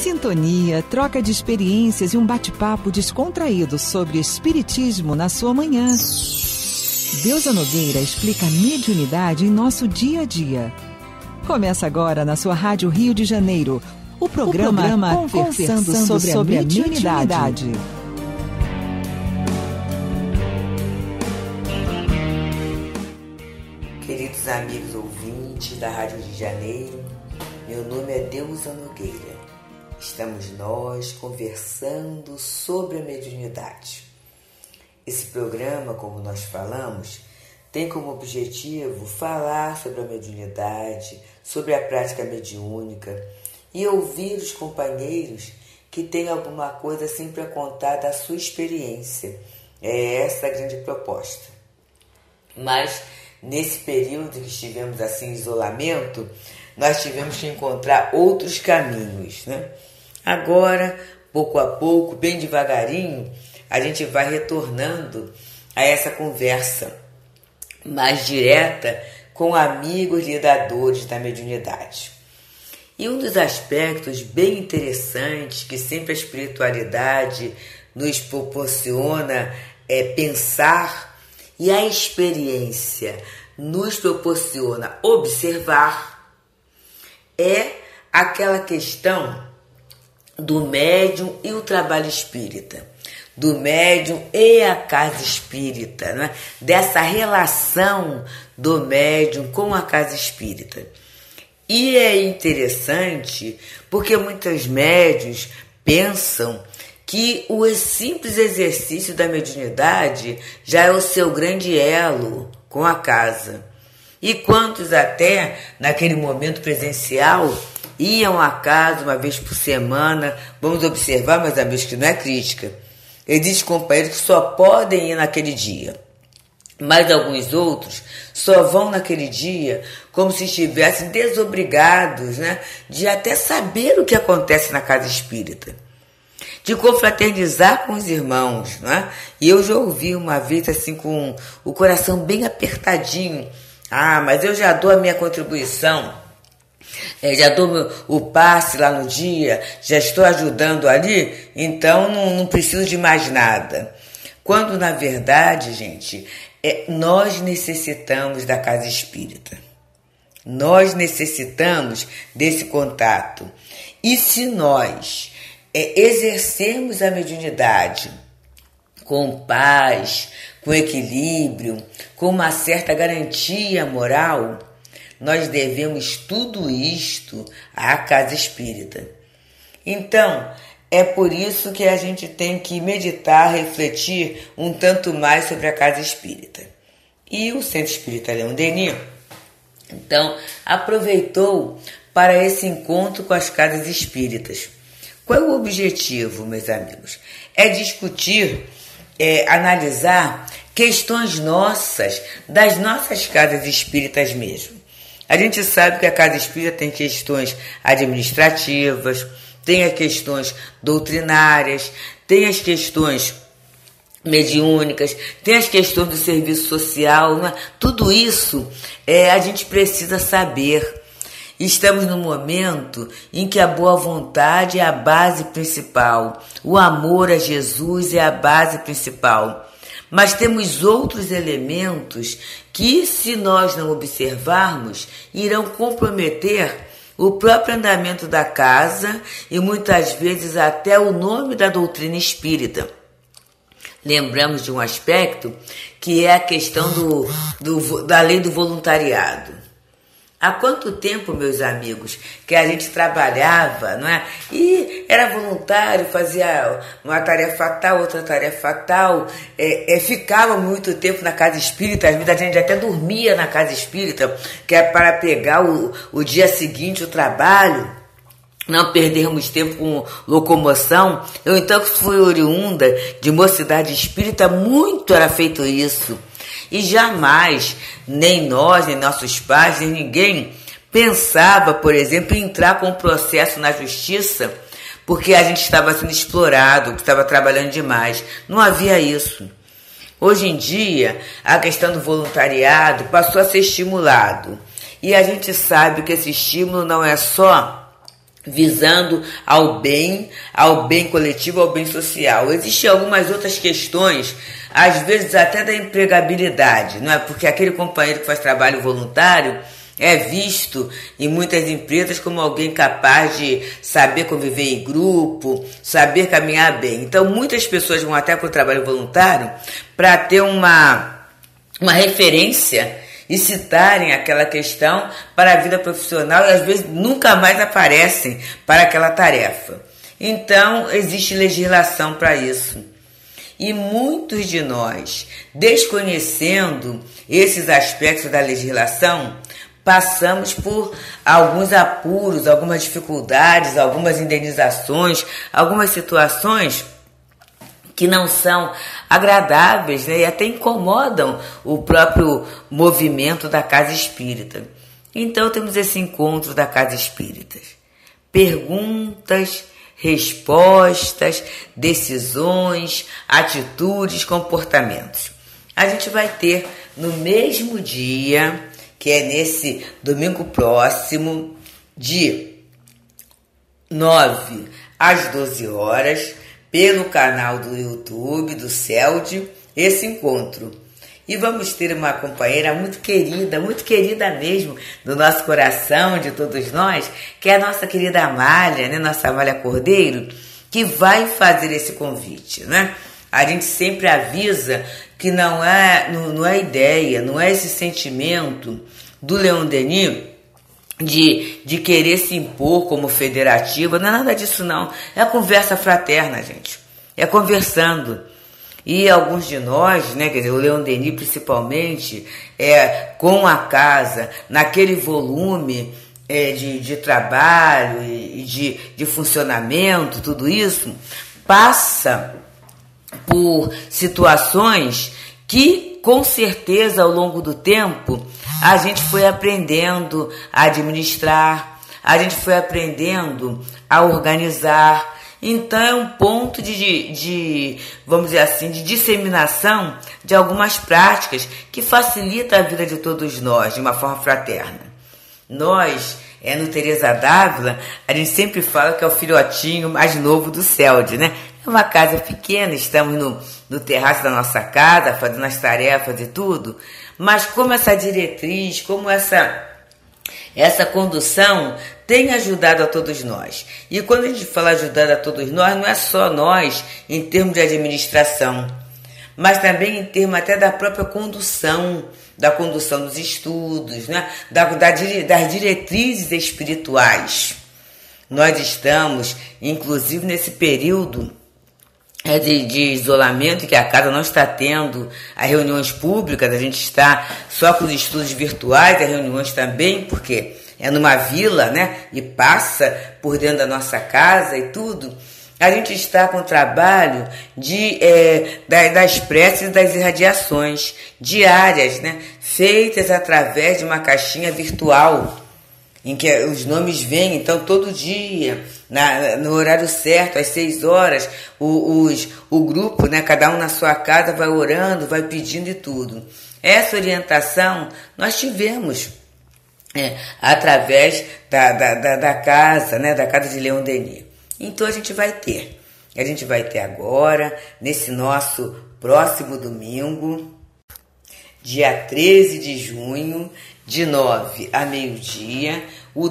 Sintonia, troca de experiências e um bate-papo descontraído sobre espiritismo na sua manhã. Deusa Nogueira explica a mediunidade em nosso dia a dia. Começa agora na sua Rádio Rio de Janeiro, o programa Conversando sobre a Mediunidade. Queridos amigos ouvintes da Rádio Rio de Janeiro, meu nome é Deusa Nogueira. Estamos nós conversando sobre a mediunidade. Esse programa, como nós falamos, tem como objetivo falar sobre a mediunidade, sobre a prática mediúnica e ouvir os companheiros que têm alguma coisa assim para contar da sua experiência. É essa a grande proposta. Mas nesse período que estivemos assim em isolamento, nós tivemos que encontrar outros caminhos, né? Agora, pouco a pouco, bem devagarinho, a gente vai retornando a essa conversa mais direta com amigos lidadores da mediunidade. E um dos aspectos bem interessantes que sempre a espiritualidade nos proporciona é pensar, e a experiência nos proporciona observar, é aquela questão do médium e o trabalho espírita, do médium e a casa espírita, né? Dessa relação do médium com a casa espírita. E é interessante porque muitos médiuns pensam que o simples exercício da mediunidade já é o seu grande elo com a casa. E quantos até, naquele momento presencial, iam à casa uma vez por semana. Vamos observar, meus amigos, que não é crítica. Existem companheiros que só podem ir naquele dia, mas alguns outros só vão naquele dia como se estivessem desobrigados, né, de até saber o que acontece na casa espírita, de confraternizar com os irmãos, né? E eu já ouvi uma vez assim com o coração bem apertadinho: ah, mas eu já dou a minha contribuição, já dou o passe lá no dia, já estou ajudando ali, então não preciso de mais nada. Quando, na verdade, gente, nós necessitamos da casa espírita. Nós necessitamos desse contato. E se nós exercermos a mediunidade com paz, com equilíbrio, com uma certa garantia moral, nós devemos tudo isto à casa espírita. Então, é por isso que a gente tem que meditar, refletir um tanto mais sobre a casa espírita. E o Centro Espírita Leon Denis, então, aproveitou para esse encontro com as casas espíritas. Qual é o objetivo, meus amigos? É discutir, analisar questões nossas, das nossas casas espíritas mesmo. A gente sabe que a casa espírita tem questões administrativas, tem as questões doutrinárias, tem as questões mediúnicas, tem as questões do serviço social, né? Tudo isso a gente precisa saber. Estamos num momento em que a boa vontade é a base principal, o amor a Jesus é a base principal. Mas temos outros elementos que, se nós não observarmos, irão comprometer o próprio andamento da casa e muitas vezes até o nome da doutrina espírita. Lembramos de um aspecto que é a questão da lei do voluntariado. Há quanto tempo, meus amigos, que a gente trabalhava, não é? E era voluntário, fazia uma tarefa tal, outra tarefa tal, ficava muito tempo na casa espírita, às vezes a gente até dormia na casa espírita, que é para pegar o dia seguinte, o trabalho, não perdermos tempo com locomoção. Eu, então, que fui oriunda de mocidade espírita, muito era feito isso. E jamais, nem nós, nem nossos pais, nem ninguém pensava, por exemplo, em entrar com um processo na justiça porque a gente estava sendo explorado, que estava trabalhando demais. Não havia isso. Hoje em dia, a questão do voluntariado passou a ser estimulado. E a gente sabe que esse estímulo não é só visando ao bem coletivo, ao bem social. Existem algumas outras questões, às vezes até da empregabilidade, não é? Porque aquele companheiro que faz trabalho voluntário é visto em muitas empresas como alguém capaz de saber conviver em grupo, saber caminhar bem. Então, muitas pessoas vão até para o trabalho voluntário para ter uma referência e citarem aquela questão para a vida profissional e às vezes nunca mais aparecem para aquela tarefa. Então, existe legislação para isso. E muitos de nós, desconhecendo esses aspectos da legislação, passamos por alguns apuros, algumas dificuldades, algumas indenizações, algumas situações que não são agradáveis, né? E até incomodam o próprio movimento da Casa Espírita. Então temos esse encontro da Casa Espírita. Perguntas, respostas, decisões, atitudes, comportamentos. A gente vai ter no mesmo dia, que é nesse domingo próximo, de 9 às 12 horas, pelo canal do YouTube, do CELD, esse encontro. E vamos ter uma companheira muito querida mesmo, do nosso coração, de todos nós, que é a nossa querida Amália, né? Nossa Amália Cordeiro, que vai fazer esse convite, né? A gente sempre avisa que não é ideia, não é esse sentimento do Leon Denis de querer se impor como federativa, não é nada disso não, é conversa fraterna, gente, é conversando. E alguns de nós, né, quer dizer, o Leon Denis principalmente, com a casa, naquele volume de trabalho e de funcionamento, tudo isso, passa por situações que, com certeza, ao longo do tempo, a gente foi aprendendo a administrar, a gente foi aprendendo a organizar. Então é um ponto vamos dizer assim, de disseminação de algumas práticas que facilita a vida de todos nós de uma forma fraterna. Nós, no Teresa d'Ávila, a gente sempre fala que é o filhotinho mais novo do CELD, né? É uma casa pequena, estamos no terraço da nossa casa, fazendo as tarefas e tudo, mas como essa diretriz, como essa condução tem ajudado a todos nós. E quando a gente fala ajudar a todos nós, não é só nós em termos de administração, mas também em termos até da própria condução, da condução dos estudos, né? das diretrizes espirituais. Nós estamos, inclusive, nesse período de isolamento, que a casa não está tendo as reuniões públicas, a gente está só com os estudos virtuais, as reuniões também, porque é numa vila, né, e passa por dentro da nossa casa e tudo. A gente está com o trabalho das preces e das irradiações diárias, né, feitas através de uma caixinha virtual, em que os nomes vêm, então, todo dia, no horário certo, às 6 horas, o grupo, né, cada um na sua casa, vai orando, vai pedindo e tudo. Essa orientação nós tivemos através da casa, né, da casa de Leon Denis. Então, a gente vai ter agora, nesse nosso próximo domingo, dia 13 de junho, de 9 a meio-dia, o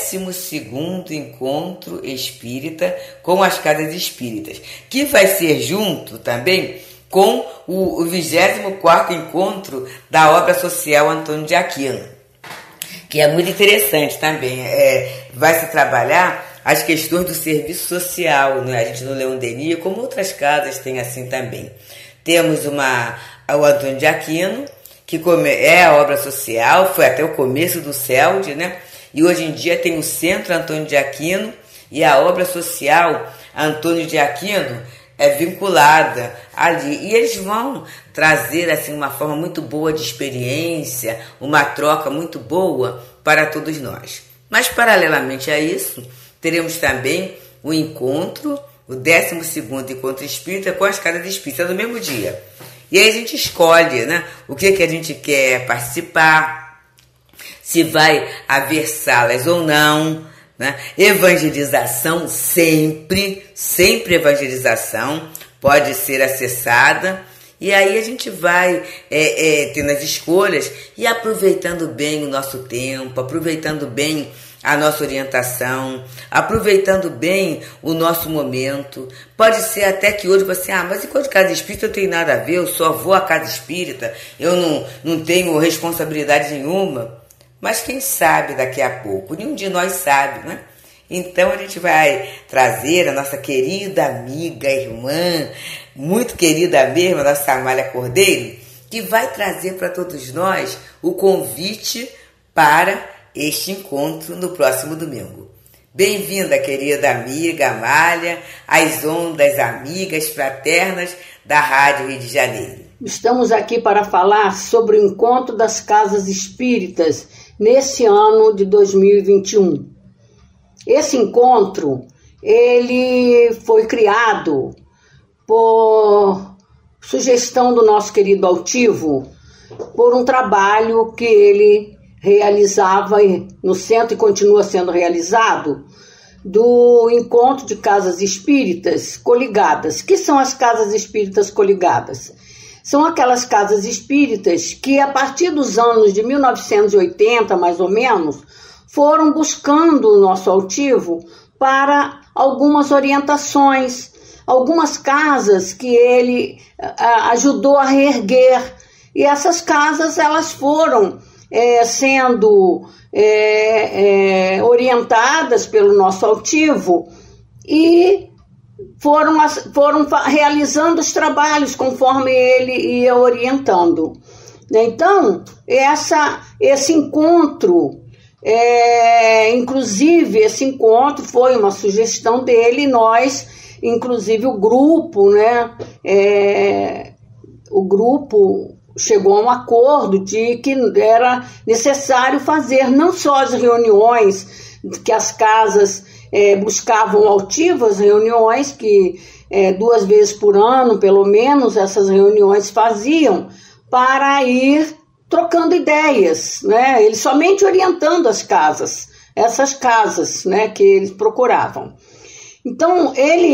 12º Encontro Espírita com as Casas Espíritas, que vai ser junto também com o 24º Encontro da Obra Social Antônio de Aquino, que é muito interessante também. Vai se trabalhar as questões do serviço social, né? A gente no Leon Denis, como outras casas tem assim também. Temos o Antônio de Aquino, que é a obra social, foi até o começo do CELD, né? E hoje em dia tem o Centro Antônio de Aquino e a obra social Antônio de Aquino é vinculada ali. E eles vão trazer assim, uma forma muito boa de experiência, uma troca muito boa para todos nós. Mas, paralelamente a isso, teremos também o encontro, o 12º Encontro Espírita com as Casas Espíritas no mesmo dia. E aí a gente escolhe, né, o que a gente quer participar, se vai haver salas ou não, né? Evangelização sempre evangelização pode ser acessada. E aí a gente vai tendo as escolhas e aproveitando bem o nosso tempo, aproveitando bem a nossa orientação, aproveitando bem o nosso momento. Pode ser até que hoje você, mas enquanto de casa espírita eu não tenho nada a ver, eu só vou à casa espírita, eu não tenho responsabilidade nenhuma. Mas quem sabe daqui a pouco, nenhum de nós sabe, né? Então a gente vai trazer a nossa querida amiga, irmã, muito querida mesmo, a nossa Amália Cordeiro, que vai trazer para todos nós o convite para este encontro no próximo domingo. Bem-vinda, querida amiga Amália, às ondas amigas fraternas da Rádio Rio de Janeiro. Estamos aqui para falar sobre o encontro das casas espíritas nesse ano de 2021. Esse encontro, ele foi criado por sugestão do nosso querido Altivo, por um trabalho que ele realizava no centro e continua sendo realizado, do encontro de casas espíritas coligadas. Que são as casas espíritas coligadas? São aquelas casas espíritas que, a partir dos anos de 1980, mais ou menos, foram buscando o nosso Altivo para algumas orientações, algumas casas que ele ajudou a reerguer. E essas casas, elas foram sendo orientadas pelo nosso Altivo e foram realizando os trabalhos conforme ele ia orientando. Então, esse encontro, inclusive esse encontro foi uma sugestão dele, nós, inclusive o grupo, né, o grupo chegou a um acordo de que era necessário fazer não só as reuniões que as casas buscavam altivas, reuniões que 2 vezes por ano, pelo menos, essas reuniões faziam para ir trocando ideias, né? Eles somente orientando as casas, essas casas, né, que eles procuravam. Então, ele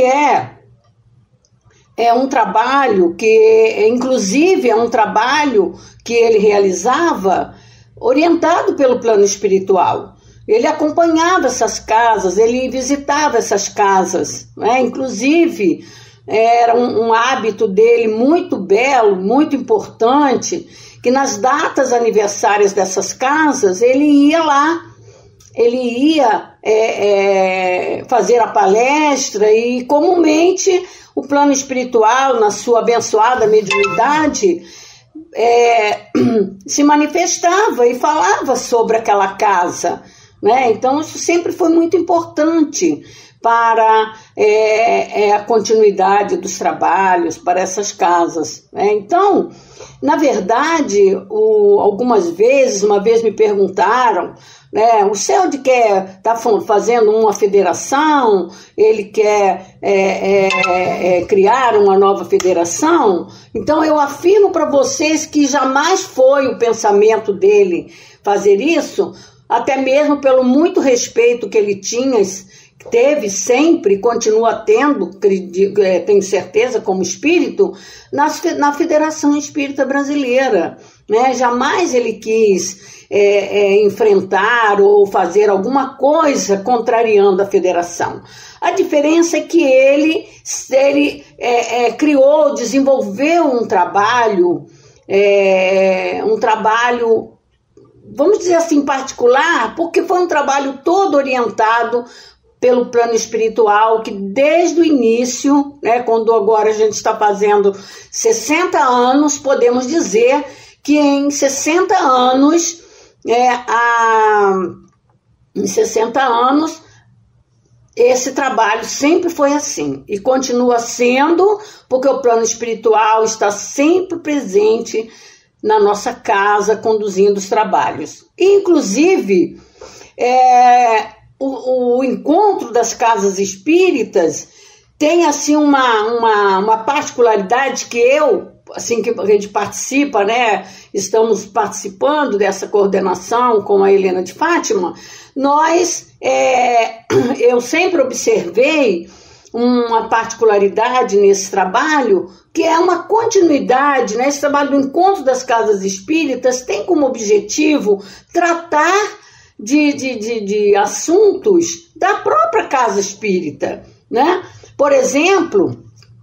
é um trabalho que, inclusive, é um trabalho que ele realizava orientado pelo plano espiritual. Ele acompanhava essas casas, ele visitava essas casas, né? Inclusive, era um hábito dele muito belo, muito importante, que nas datas aniversárias dessas casas, ele ia lá, ele ia fazer a palestra e, comumente, o plano espiritual, na sua abençoada mediunidade, se manifestava e falava sobre aquela casa, né? Então, isso sempre foi muito importante para a continuidade dos trabalhos, para essas casas, né? Então, na verdade, algumas vezes, uma vez me perguntaram, né, o CELD está fazendo uma federação, ele quer criar uma nova federação. Então, eu afirmo para vocês que jamais foi o pensamento dele fazer isso, até mesmo pelo muito respeito que ele teve sempre, continua tendo, tenho certeza, como espírito, na Federação Espírita Brasileira, né? Jamais ele quis enfrentar ou fazer alguma coisa contrariando a federação. A diferença é que ele criou, desenvolveu um trabalho, vamos dizer assim, particular, porque foi um trabalho todo orientado pelo plano espiritual, que desde o início, né, quando agora a gente está fazendo 60 anos, podemos dizer que em 60 anos, esse trabalho sempre foi assim, e continua sendo, porque o plano espiritual está sempre presente na nossa casa, conduzindo os trabalhos. Inclusive, o encontro das casas espíritas tem assim uma particularidade que eu assim que a gente participa, né? Estamos participando dessa coordenação com a Helena de Fátima, eu sempre observei uma particularidade nesse trabalho, que é uma continuidade, né? Esse trabalho do Encontro das Casas Espíritas tem como objetivo tratar de assuntos da própria casa espírita, né? Por exemplo,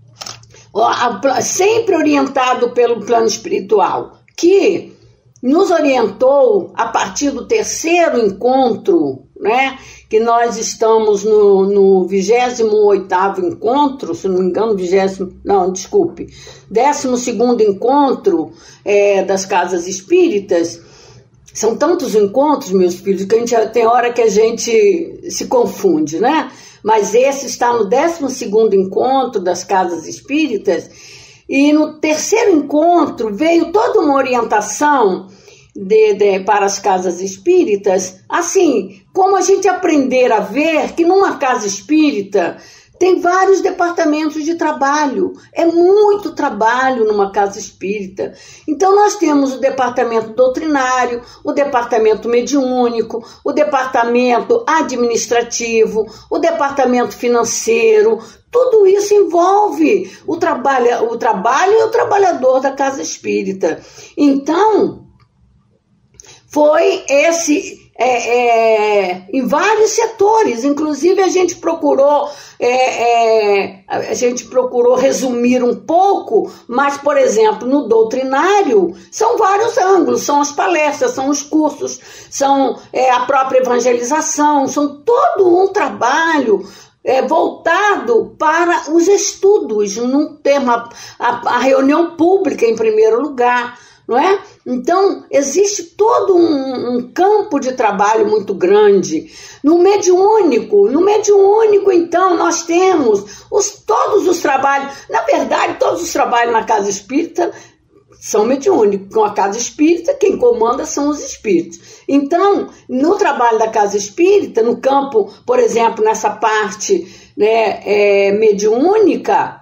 sempre orientado pelo plano espiritual, que nos orientou a partir do terceiro encontro, né, que nós estamos no 28º encontro, se não me engano, 12º encontro das casas espíritas. São tantos encontros, meus filhos, que tem hora que a gente se confunde, né? Mas esse está no 12º encontro das casas espíritas, e no terceiro encontro veio toda uma orientação para as casas espíritas, assim, como a gente aprender a ver que numa casa espírita tem vários departamentos de trabalho, é muito trabalho numa casa espírita. Então nós temos o departamento doutrinário, o departamento mediúnico, o departamento administrativo, o departamento financeiro. Tudo isso envolve o trabalho e o trabalhador da casa espírita. Então, foi em vários setores, inclusive a gente procurou resumir um pouco, mas, por exemplo, no doutrinário, são vários ângulos, são as palestras, são os cursos, são a própria evangelização, são todo um trabalho voltado para os estudos, num tema, a reunião pública em primeiro lugar, não é? Então, existe todo um campo de trabalho muito grande. No mediúnico, então, nós temos todos os trabalhos. Na verdade, todos os trabalhos na casa espírita são mediúnicos. Com a casa espírita, quem comanda são os espíritos. Então, no trabalho da casa espírita, no campo, por exemplo, nessa parte, né, mediúnica,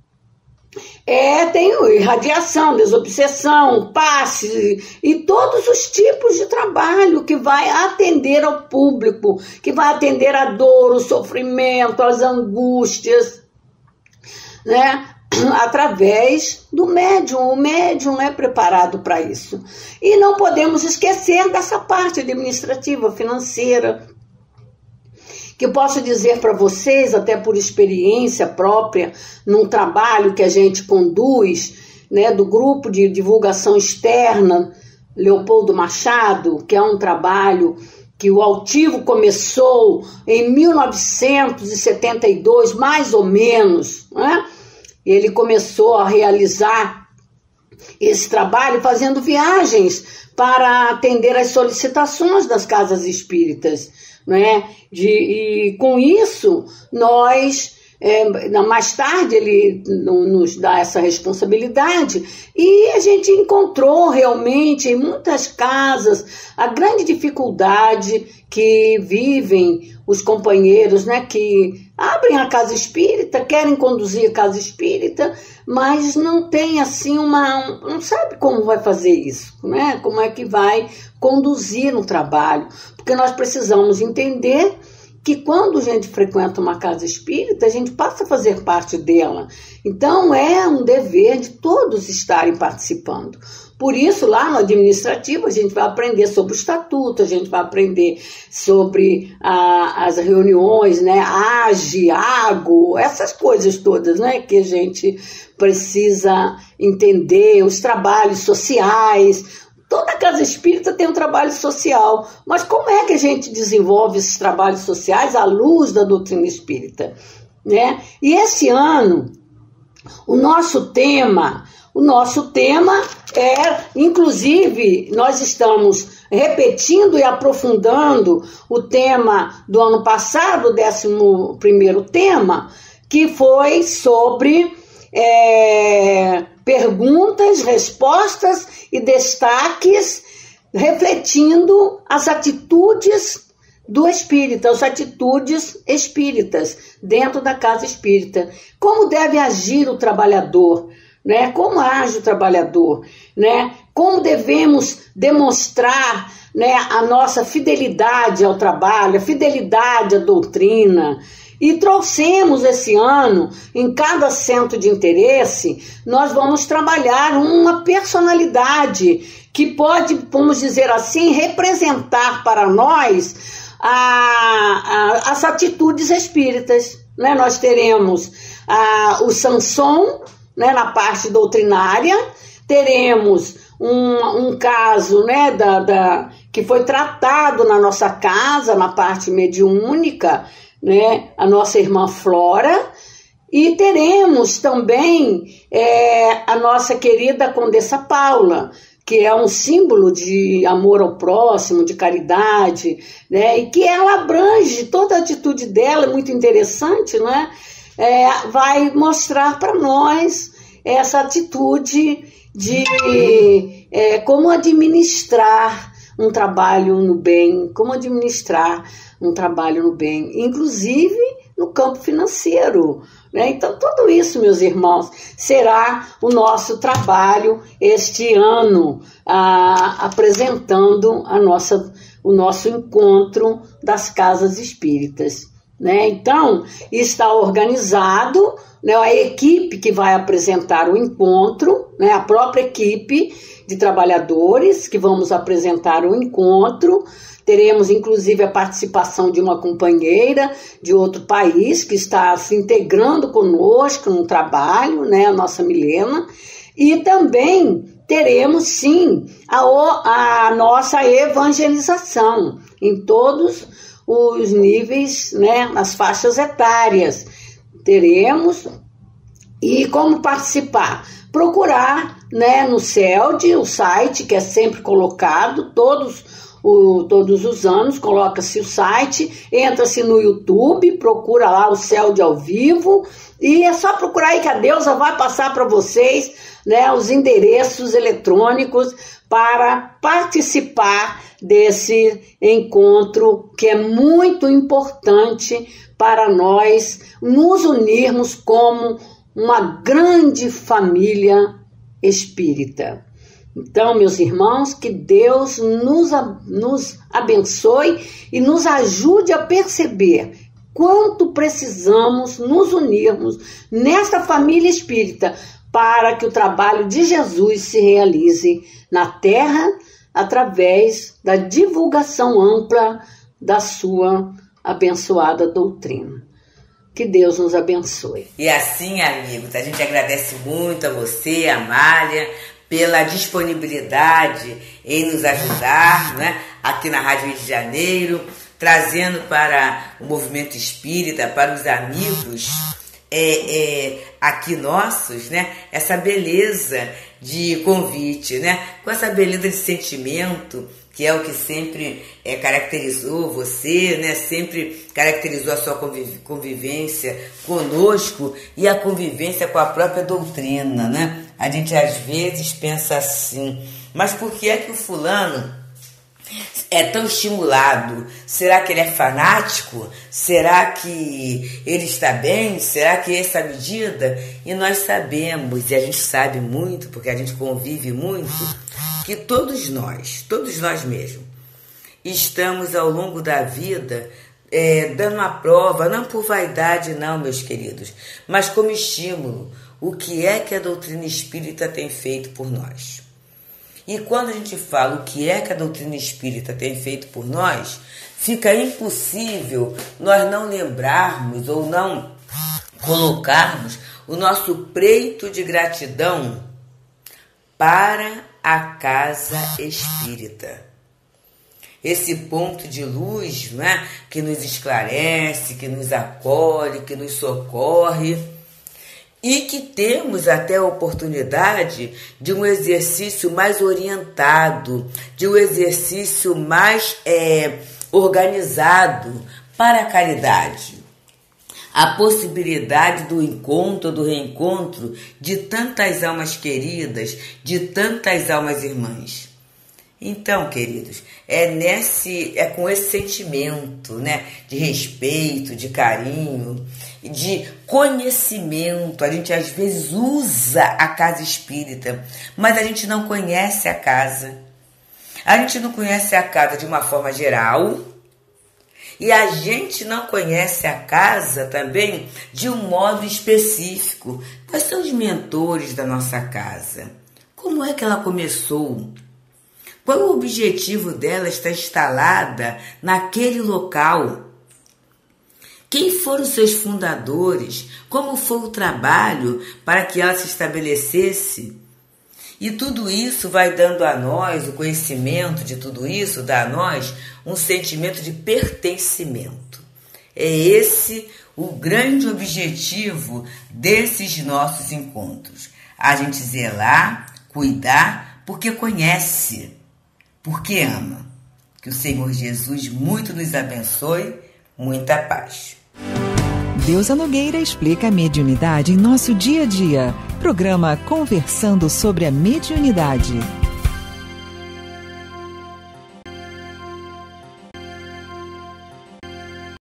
tem irradiação, desobsessão, passe e todos os tipos de trabalho que vai atender ao público, que vai atender a dor, o sofrimento, as angústias, né? Através do médium. O médium é preparado para isso. E não podemos esquecer dessa parte administrativa, financeira, que eu posso dizer para vocês, até por experiência própria, num trabalho que a gente conduz, né, do grupo de divulgação externa Leopoldo Machado, que é um trabalho que o Altivo começou em 1972, mais ou menos, né? Ele começou a realizar esse trabalho fazendo viagens para atender às solicitações das casas espíritas, né? E com isso, nós, mais tarde, ele nos dá essa responsabilidade, e a gente encontrou realmente em muitas casas a grande dificuldade que vivem os companheiros, né, que abrem a casa espírita, querem conduzir a casa espírita, mas não tem assim não sabe como vai fazer isso, né? Como é que vai conduzir no trabalho, porque nós precisamos entender que quando a gente frequenta uma casa espírita, a gente passa a fazer parte dela. Então, é um dever de todos estarem participando. Por isso, lá no administrativo, a gente vai aprender sobre o estatuto, a gente vai aprender sobre as reuniões, né, AGE, AGO, essas coisas todas, né, que a gente precisa entender, os trabalhos sociais. Toda casa espírita tem um trabalho social, mas como é que a gente desenvolve esses trabalhos sociais à luz da doutrina espírita, né? E esse ano, o nosso tema inclusive, nós estamos repetindo e aprofundando o tema do ano passado, o 11º tema, que foi sobre perguntas, respostas e destaques, refletindo as atitudes do espírita, as atitudes espíritas dentro da casa espírita. Como deve agir o trabalhador, né? Como age o trabalhador, né? Como devemos demonstrar, né, a nossa fidelidade ao trabalho, a fidelidade à doutrina. E trouxemos esse ano, em cada centro de interesse, nós vamos trabalhar uma personalidade que pode, vamos dizer assim, representar para nós as atitudes espíritas, né? Nós teremos o Samson, né, na parte doutrinária, teremos um caso, né, que foi tratado na nossa casa, na parte mediúnica, né, a nossa irmã Flora, e teremos também a nossa querida Condessa Paula, que é um símbolo de amor ao próximo, de caridade, né, e que ela abrange, toda a atitude dela é muito interessante, né, vai mostrar para nós essa atitude de como administrar um trabalho no bem, como administrar um trabalho no bem, inclusive no campo financeiro, né? Então, tudo isso, meus irmãos, será o nosso trabalho este ano, apresentando o nosso encontro das casas espíritas, né? Então, está organizado, né, a equipe que vai apresentar o encontro, né, a própria equipe de trabalhadores que vamos apresentar o encontro. Teremos, inclusive, a participação de uma companheira de outro país que está se integrando conosco no trabalho, né, a nossa Milena. E também teremos, sim, a nossa evangelização em todos os níveis, né, nas faixas etárias. Teremos, e como participar? Procurar, né, no CELD, o site que é sempre colocado, todos os anos, coloca-se o site, entra-se no YouTube, procura lá o CELD ao vivo, e é só procurar aí que a Deusa vai passar para vocês, né, os endereços eletrônicos para participar desse encontro que é muito importante para nós nos unirmos como uma grande família espírita. Então, meus irmãos, que Deus nos abençoe e nos ajude a perceber quanto precisamos nos unirmos nesta família espírita para que o trabalho de Jesus se realize na Terra através da divulgação ampla da sua abençoada doutrina. Que Deus nos abençoe. E assim, amigos, a gente agradece muito a você, Amália, pela disponibilidade em nos ajudar, né, aqui na Rádio Rio de Janeiro, trazendo para o movimento espírita, para os amigos aqui nossos, né, essa beleza de convite, né, com essa beleza de sentimento, que é o que sempre caracterizou você, né? Sempre caracterizou a sua convivência conosco e a convivência com a própria doutrina, né? A gente às vezes pensa assim, mas por que é que o fulano é tão estimulado? Será que ele é fanático? Será que ele está bem? Será que essa é a medida? E nós sabemos, e a gente sabe muito, porque a gente convive muito, que todos nós mesmos, estamos ao longo da vida dando uma prova, não por vaidade não, meus queridos, mas como estímulo, o que é que a doutrina espírita tem feito por nós. E quando a gente fala o que é que a doutrina espírita tem feito por nós, fica impossível nós não lembrarmos ou não colocarmos o nosso preito de gratidão para a casa espírita. Esse ponto de luz, né, que nos esclarece, que nos acolhe, que nos socorre, e que temos até a oportunidade de um exercício mais orientado, de um exercício mais organizado para a caridade. A possibilidade do encontro, do reencontro de tantas almas queridas, de tantas almas irmãs. Então, queridos, é com esse sentimento, né, de respeito, de carinho, de conhecimento. A gente às vezes usa a casa espírita, mas a gente não conhece a casa. A gente não conhece a casa de uma forma geral e a gente não conhece a casa também de um modo específico. Quais são os mentores da nossa casa? Como é que ela começou? Qual o objetivo dela estar instalada naquele local? Quem foram seus fundadores? Como foi o trabalho para que ela se estabelecesse? E tudo isso vai dando a nós, o conhecimento de tudo isso dá a nós um sentimento de pertencimento. É esse o grande objetivo desses nossos encontros. A gente zelar, cuidar, porque conhece, porque ama. Que o Senhor Jesus muito nos abençoe, muita paz. Deusa Nogueira explica a mediunidade em nosso dia a dia. Programa Conversando sobre a Mediunidade.